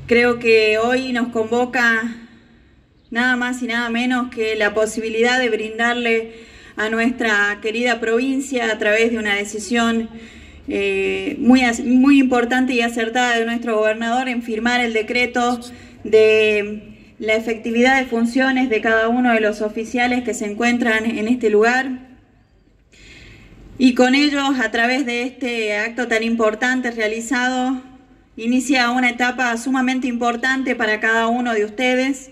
Creo que hoy nos convoca nada más y nada menos que la posibilidad de brindarle a nuestra querida provincia, a través de una decisión muy importante y acertada de nuestro gobernador, en firmar el decreto de la efectividad de funciones de cada uno de los oficiales que se encuentran en este lugar. Y con ellos, a través de este acto tan importante realizado, inicia una etapa sumamente importante para cada uno de ustedes.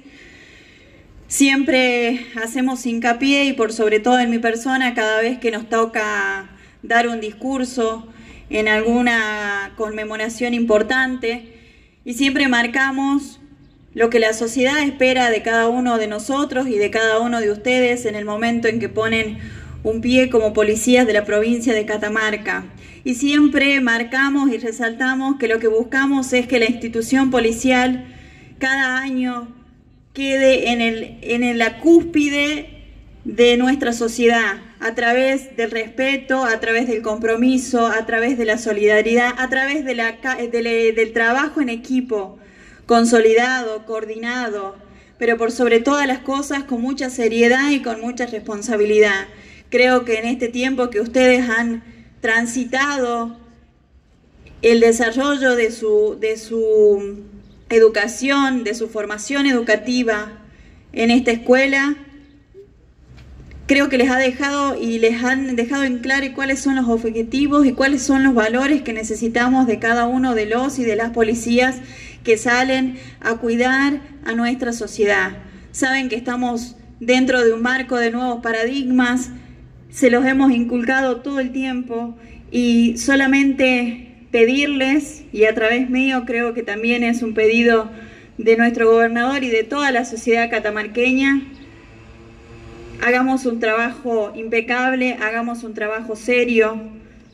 Siempre hacemos hincapié, y por sobre todo en mi persona, cada vez que nos toca dar un discurso en alguna conmemoración importante, y siempre marcamos lo que la sociedad espera de cada uno de nosotros y de cada uno de ustedes en el momento en que ponen un pie como policías de la provincia de Catamarca. Y siempre marcamos y resaltamos que lo que buscamos es que la institución policial cada año quede en la cúspide de nuestra sociedad, a través del respeto, a través del compromiso, a través de la solidaridad, a través del trabajo en equipo, consolidado, coordinado, pero por sobre todas las cosas con mucha seriedad y con mucha responsabilidad. Creo que en este tiempo que ustedes han transitado el desarrollo de su educación, de su formación educativa en esta escuela, creo que les han dejado en claro cuáles son los objetivos y cuáles son los valores que necesitamos de cada uno de los y de las policías que salen a cuidar a nuestra sociedad. Saben que estamos dentro de un marco de nuevos paradigmas, se los hemos inculcado todo el tiempo, y solamente pedirles, y a través mío creo que también es un pedido de nuestro gobernador y de toda la sociedad catamarqueña, hagamos un trabajo impecable, hagamos un trabajo serio.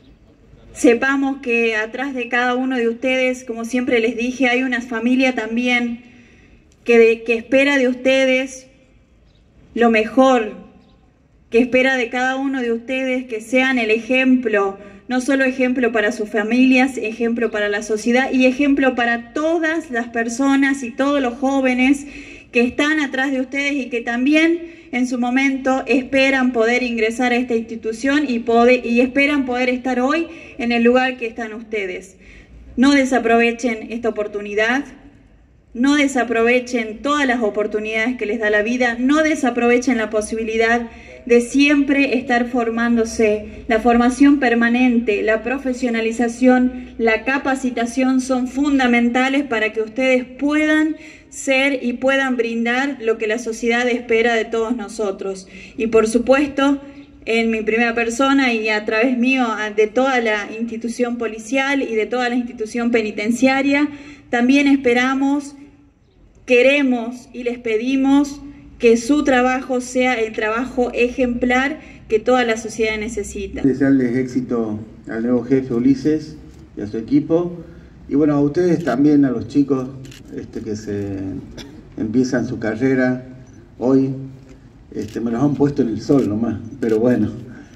Sepamos que atrás de cada uno de ustedes, como siempre les dije, hay una familia también que espera de ustedes lo mejor, que espera de cada uno de ustedes que sean el ejemplo, no solo ejemplo para sus familias, ejemplo para la sociedad y ejemplo para todas las personas y todos los jóvenes que están atrás de ustedes y que también en su momento esperan poder ingresar a esta institución y esperan poder estar hoy en el lugar que están ustedes. No desaprovechen esta oportunidad, no desaprovechen todas las oportunidades que les da la vida, no desaprovechen la posibilidad de siempre estar formándose. La formación permanente, la profesionalización, la capacitación son fundamentales para que ustedes puedan ser y puedan brindar lo que la sociedad espera de todos nosotros. Y por supuesto, en mi primera persona y a través mío, de toda la institución policial y de toda la institución penitenciaria, también esperamos, queremos y les pedimos que su trabajo sea el trabajo ejemplar que toda la sociedad necesita. Desearles éxito al nuevo jefe Ulises y a su equipo, y bueno, a ustedes también, a los chicos que se empiezan su carrera hoy, me los han puesto en el sol nomás, pero bueno,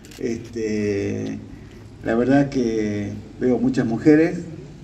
la verdad que veo muchas mujeres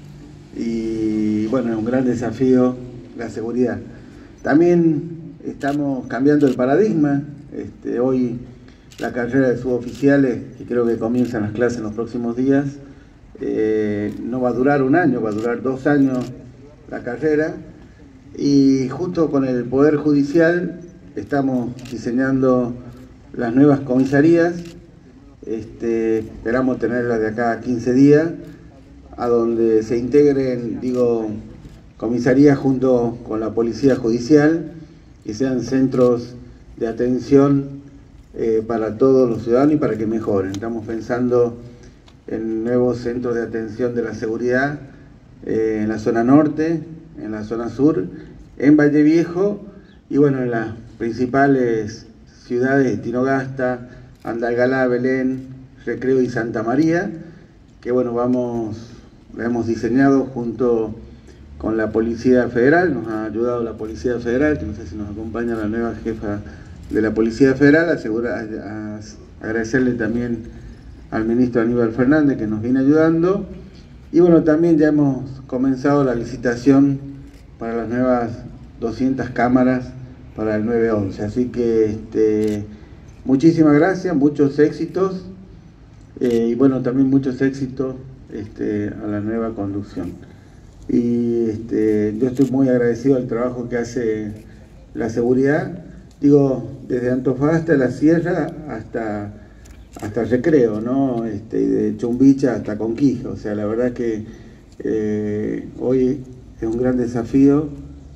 y bueno, es un gran desafío la seguridad. También estamos cambiando el paradigma. Hoy la carrera de suboficiales, que creo que comienzan las clases en los próximos días, no va a durar un año, va a durar 2 años la carrera, y junto con el Poder Judicial estamos diseñando las nuevas comisarías. Esperamos tenerlas de acá a 15 días, a donde se integren, comisarías junto con la Policía Judicial, que sean centros de atención para todos los ciudadanos y para que mejoren. Estamos pensando en nuevos centros de atención de la seguridad en la zona norte, en la zona sur, en Valle Viejo y bueno, en las principales ciudades de Tinogasta, Andalgalá, Belén, Recreo y Santa María, que bueno, la hemos diseñado junto con la Policía Federal. Nos ha ayudado la Policía Federal, que no sé si nos acompaña la nueva jefa de la Policía Federal. Agradecerle también al ministro Aníbal Fernández, que nos viene ayudando. Y bueno, también ya hemos comenzado la licitación para las nuevas 200 cámaras para el 911. Así que muchísimas gracias, muchos éxitos y bueno, también muchos éxitos a la nueva conducción. Y yo estoy muy agradecido al trabajo que hace la seguridad, digo, desde Antofagasta, la Sierra, hasta el Recreo, ¿no? De Chumbicha hasta Conquija. O sea, la verdad que hoy es un gran desafío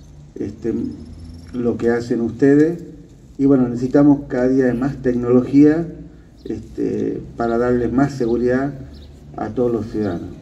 lo que hacen ustedes, y bueno, necesitamos cada día más tecnología para darles más seguridad a todos los ciudadanos.